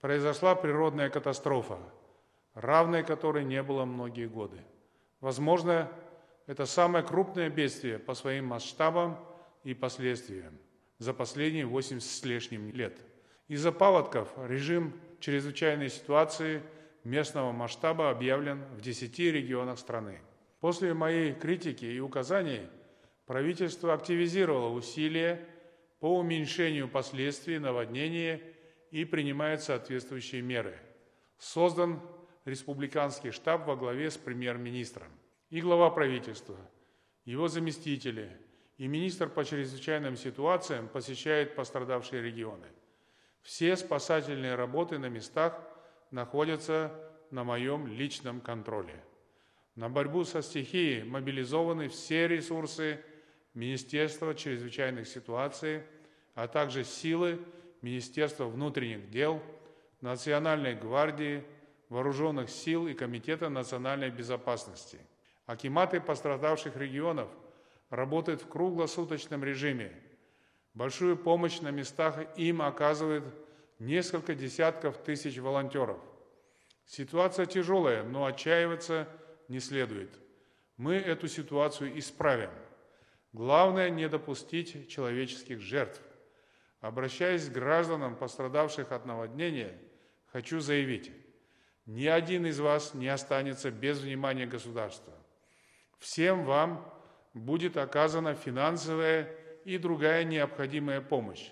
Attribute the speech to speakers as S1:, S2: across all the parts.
S1: Произошла природная катастрофа, равной которой не было многие годы. Возможно, это самое крупное бедствие по своим масштабам и последствиям за последние 80 с лишним лет. Из-за паводков режим чрезвычайной ситуации местного масштаба объявлен в 10 регионах страны. После моей критики и указаний правительство активизировало усилия по уменьшению последствий наводнения и принимает соответствующие меры. Создан республиканский штаб во главе с премьер-министром. И глава правительства, его заместители и министр по чрезвычайным ситуациям посещают пострадавшие регионы. Все спасательные работы на местах находятся на моем личном контроле. На борьбу со стихией мобилизованы все ресурсы Министерства чрезвычайных ситуаций, а также силы Министерства внутренних дел, Национальной гвардии, Вооруженных сил и Комитета национальной безопасности. Акиматы пострадавших регионов работают в круглосуточном режиме. Большую помощь на местах им оказывает несколько десятков тысяч волонтеров. Ситуация тяжелая, но отчаиваться не следует. Мы эту ситуацию исправим. Главное не допустить человеческих жертв. Обращаясь к гражданам, пострадавших от наводнения, хочу заявить, ни один из вас не останется без внимания государства. Всем вам будет оказана финансовая и другая необходимая помощь.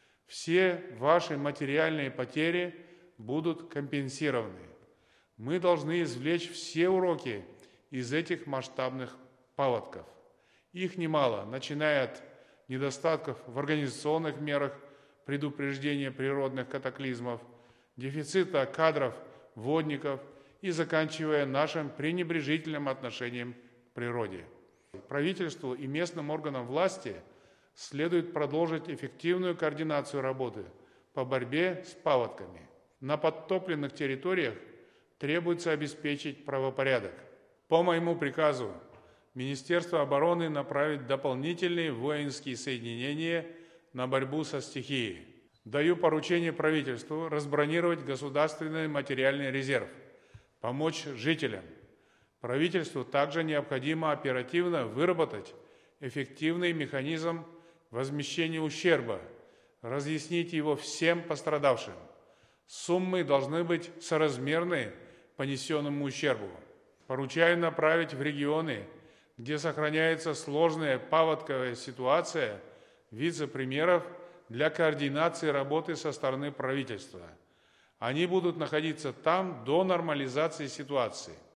S1: Все ваши материальные потери будут компенсированы. Мы должны извлечь все уроки из этих масштабных паводков. Их немало, начиная от недостатков в организационных мерах предупреждения природных катаклизмов, дефицита кадров, водников и заканчивая нашим пренебрежительным отношением к природе. Правительству и местным органам власти следует продолжить эффективную координацию работы по борьбе с паводками. На подтопленных территориях требуется обеспечить правопорядок. По моему приказу Министерство обороны направит дополнительные воинские соединения на борьбу со стихией. Даю поручение правительству разбронировать государственный материальный резерв, помочь жителям. Правительству также необходимо оперативно выработать эффективный механизм возмещения ущерба, разъяснить его всем пострадавшим. Суммы должны быть соразмерны понесенному ущербу. Поручаю направить в регионы, где сохраняется сложная паводковая ситуация, вице-премьеров для координации работы со стороны правительства. Они будут находиться там до нормализации ситуации.